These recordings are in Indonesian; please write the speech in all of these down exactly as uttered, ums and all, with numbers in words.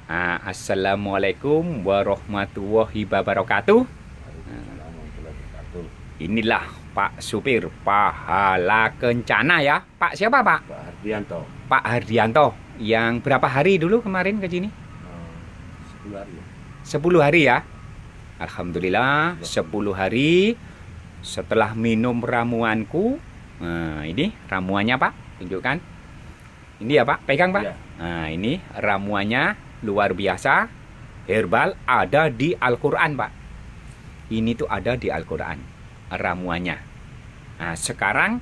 Ah, Assalamualaikum warahmatullahi wabarakatuh. Inilah Pak Supir Pahala Kencana ya. Pak siapa Pak? Pak Hardianto. Pak Hardianto. Yang berapa hari dulu kemarin ke sini? sepuluh hari. sepuluh hari ya. Alhamdulillah sepuluh hari setelah minum ramuanku. Nah, ini ramuannya Pak, tunjukkan. Ini ya Pak, pegang Pak. Ya. Nah, ini ramuannya luar biasa, herbal, ada di Al-Quran Pak. Ini tuh ada di Al-Quran ramuannya. Nah, sekarang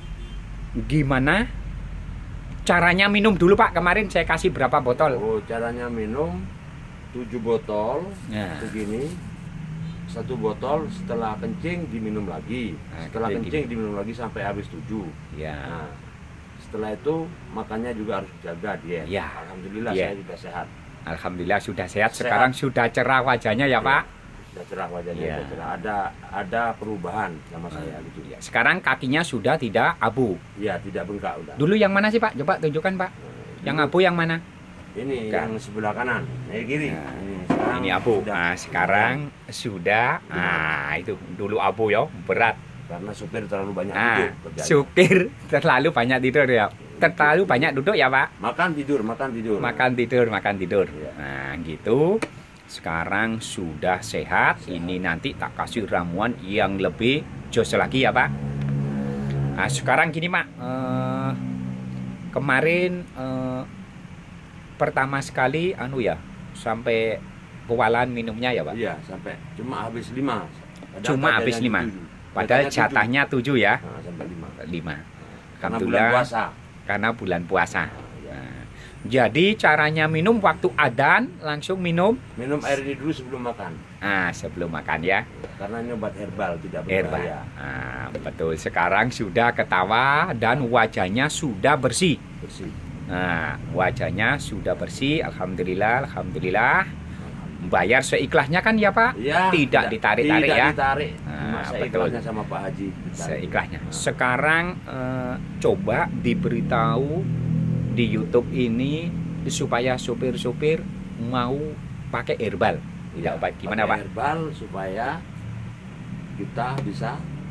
gimana caranya minum dulu Pak? Kemarin saya kasih berapa botol? Oh, caranya minum tujuh botol Nah. begini. Satu botol, setelah kencing diminum lagi. Nah, Setelah kayak kencing diminum lagi sampai habis tujuh. Ya. Nah, setelah itu makannya juga harus dijaga dia. Ya. Alhamdulillah Ya. saya juga sehat. Alhamdulillah sudah sehat. Sehat. Sekarang sudah cerah wajahnya ya Pak. Sudah cerah wajahnya, Ya. sudah cerah. Ada ada perubahan sama saya gitu. Ya, sekarang kakinya sudah tidak abu. Iya, tidak bengkak udah. Dulu yang mana sih Pak? Coba tunjukkan Pak. Yang abu yang mana? Ini Bukan. yang sebelah kanan, ini kiri. Nah, ini sekarang Ini abu. sudah. Nah, sekarang sudah. Nah, itu dulu abu ya, berat. Karena supir terlalu banyak Nah, duduk kerjanya. supir terlalu banyak tidur ya. Terlalu banyak duduk ya Pak. Makan tidur, makan tidur. Makan tidur, makan tidur. Iya. Nah, gitu. Sekarang sudah sehat. Ini nanti tak kasih ramuan yang lebih jos lagi ya Pak. Nah, sekarang gini Pak. Eh, kemarin eh, pertama sekali anu ya, sampai kewalahan minumnya ya Pak. Iya, sampai cuma habis lima. Padahal Cuma badannya habis lima. tujuh. Padahal Badannya jatahnya tujuh ya. tujuh. Nah, sampai lima. Lima. Karena bulan Alhamdulillah. puasa. Karena bulan puasa. Ya. Nah, jadi caranya minum waktu adzan langsung minum. Minum air ini dulu sebelum makan. Ah, sebelum makan ya. Karena ini obat herbal, tidak Herbal. berbahaya. Ah, betul. Sekarang sudah ketawa dan wajahnya sudah bersih. Bersih. Nah, wajahnya sudah bersih. Alhamdulillah, alhamdulillah. Bayar seikhlasnya kan ya Pak? Ya, Tidak ditarik-tarik tidak ya. ditarik. Nah, Cuma betul. seikhlasnya sama Pak Haji. Ditarik. Seikhlasnya. Nah. Sekarang eh, coba diberitahu di YouTube ini supaya supir-supir mau pakai herbal. Ya, Pak. Gimana Pakai Pak? Herbal supaya kita bisa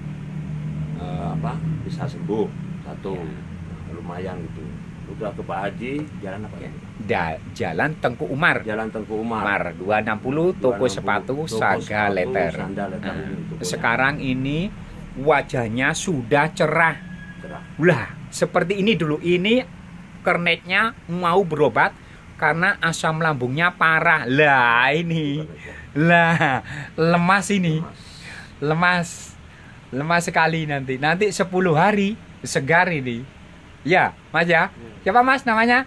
eh, apa? Bisa sembuh satu. Ya. Nah, lumayan gitu. Udah ke Pak Haji, jalan apa ya? Da, Jalan Tengku Umar. Jalan Tengku Umar. Umar dua enam nol toko sepatu Toko Saga sepatu, Letter. sandal letter Nah, ini, tokonya. sekarang ini wajahnya sudah cerah. Cerah. Lah, seperti ini dulu. Ini kernetnya mau berobat karena asam lambungnya parah. Lah, ini. Lah, lemas ini. Mas. Lemas. Lemas sekali nanti. Nanti sepuluh hari segar ini. Ya, Mas ya. Siapa Mas namanya?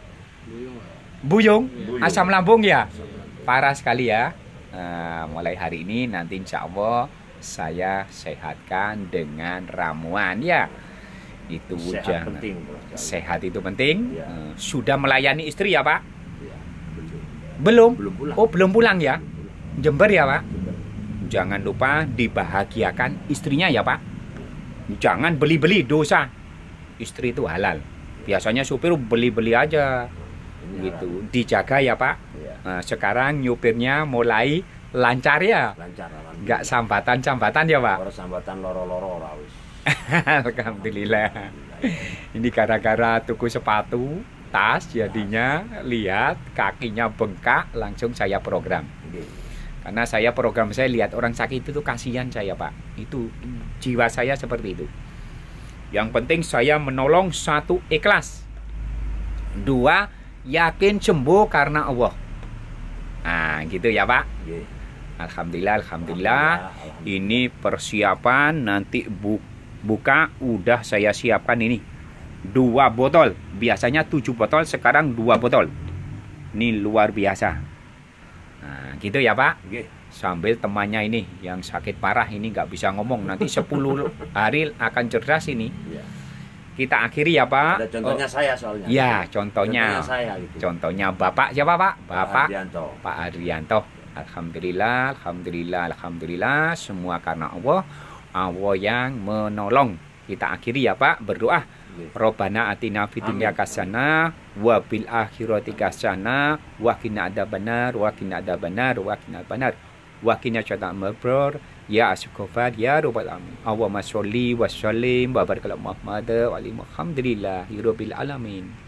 Buyung. Buyung. Asam lambung ya. Parah sekali ya. Nah, mulai hari ini nanti insya Allah saya sehatkan dengan ramuan ya. Itu Sehat jangan. penting, Bro. Sehat itu penting. Ya. Eh, Sudah melayani istri ya Pak? Ya, belum. Belum. Belum pulang. Oh belum pulang ya? Belum pulang. Jember ya Pak? Jember. Jangan lupa dibahagiakan istrinya ya Pak. Jangan beli-beli, dosa. Istri itu halal. Biasanya supir beli-beli aja. Ini Gitu. Dijaga ya Pak. Ya, Nah, sekarang nyupirnya mulai lancar ya. lancar alhamdulillah. Nggak sambatan-sambatan ya Pak. Ora sambatan loro-loro ora wis. Alhamdulillah. Ini gara-gara tuku sepatu, tas jadinya lihat kakinya bengkak, langsung saya program. Nggih. Karena saya program saya lihat orang sakit itu tuh kasihan saya Pak. Itu jiwa saya seperti itu. Yang penting saya menolong, satu ikhlas. Dua, yakin sembuh karena Allah. Nah, gitu ya Pak. Nggih. Alhamdulillah, alhamdulillah. Alhamdulillah. Ini persiapan nanti bu buka udah saya siapkan ini. Dua botol. Biasanya tujuh botol, sekarang dua botol. Ini luar biasa. Nah, gitu ya Pak. Nggih. Sambil temannya ini yang sakit parah ini nggak bisa ngomong, nanti sepuluh hari akan cerdas ini. Iya. Kita akhiri ya Pak. Ada contohnya Oh, saya soalnya. ya contohnya. Contohnya saya gitu. Contohnya Bapak siapa Pak? Bapak Hardianto. Pak Hardianto. Alhamdulillah, alhamdulillah, alhamdulillah. Semua karena Allah. Allah yang menolong. Kita akhiri ya Pak, berdoa. Rabbana atina fid dunya hasanah wa bil akhirati hasanah wa qina adzabannar wa qina adzabannar wa qina adzabannar wa qina adzabannar ya asqafar ya rabbal alamin. Allahumma sholli wa sallim wa barik ala Muhammad wa ali Muhammadillah rabbil alamin.